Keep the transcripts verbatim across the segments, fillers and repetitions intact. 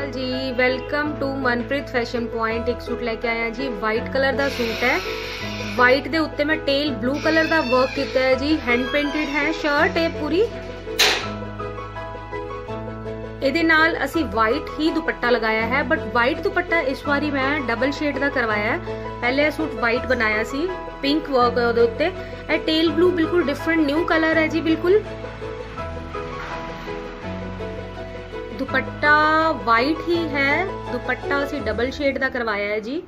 अकाल जी, welcome to Manpreet fashion point. एक सूट लेके आया जी, वाइट कलर का सूट है। वाइट दे उत्ते मैं टेल ब्लू कलर का वर्क किया है जी, हैंड पेंटेड है शर्ट है पूरी। ਇਹਦੇ ਨਾਲ ਅਸੀਂ ਵਾਈਟ ਹੀ ਦੁਪੱਟਾ ਲਗਾਇਆ ਹੈ, बट वाइट दुपट्टा इस ਵਾਰੀ मैं डबल शेड ਦਾ ਕਰਵਾਇਆ है। पहले ਇਹ सूट वाइट बनाया सी, पिंक वर्क है ਉਹਦੇ ਉੱਤੇ। ਇਹ टेल ब्लू बिल्कुल डिफरेंट न्यू कलर है जी। बिल्कुल दुपट्टा वाइट ही है, दुपट्टा ਅਸੀਂ डबल शेड ਦਾ ਕਰਵਾਇਆ है जी।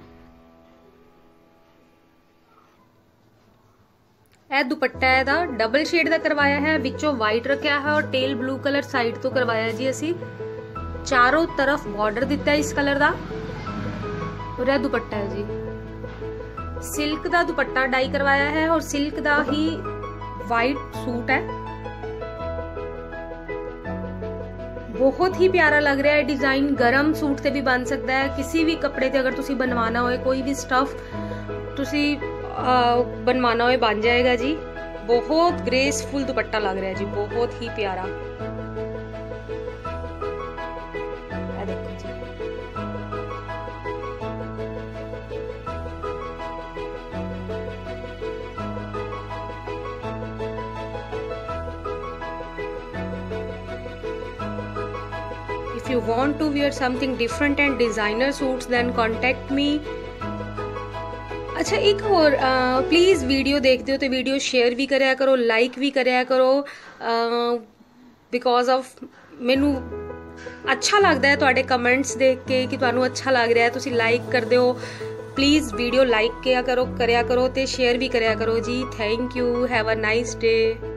ਇਹ ਦੁਪੱਟਾ ਇਹਦਾ ਡਬਲ ਸ਼ੇਡ ਦਾ ਕਰਵਾਇਆ ਹੈ, ਵਿੱਚੋਂ ਵਾਈਟ ਰੱਖਿਆ ਹੈ ਔਰ ਟੇਲ ਬਲੂ ਕਲਰ ਸਾਈਡ ਤੋਂ ਕਰਵਾਇਆ ਜੀ ਅਸੀਂ। ਚਾਰੋਂ ਤਰਫ ਬਾਰਡਰ ਦਿੱਤਾ ਇਸ ਕਲਰ ਦਾ ਔਰ ਇਹ ਦੁਪੱਟਾ ਹੈ ਜੀ। सिल्क ਦਾ ਦੁਪੱਟਾ ਡਾਈ ਕਰਵਾਇਆ ਹੈ ਔਰ सिल्क ਦਾ ਹੀ ਵਾਈਟ सूट है। बहुत ही प्यारा लग रहा है डिजाइन। गरम सूट से भी बन सकता है, किसी भी कपड़े से अगर तुसी बनवाना हो, कोई भी स्टफ तुसी बनवाना हो बन जाएगा जी। बहुत ग्रेसफुल दुपट्टा लग रहा है जी, बहुत ही प्यारा। देखो जी, if you want to wear something different and designer suits then contact me। अच्छा, एक और प्लीज़ वीडियो देखते हो तो वीडियो शेयर भी कराया करो, लाइक भी कराया करो, बिकॉज ऑफ मैनू अच्छा लगता है तुहाडे कमेंट्स देख के कि तुहानू अच्छा लग रहा है, तुसी लाइक करदे हो। प्लीज़ वीडियो लाइक किया करो, कराया करो ते शेयर भी कराया करो जी। Thank you, have a nice day.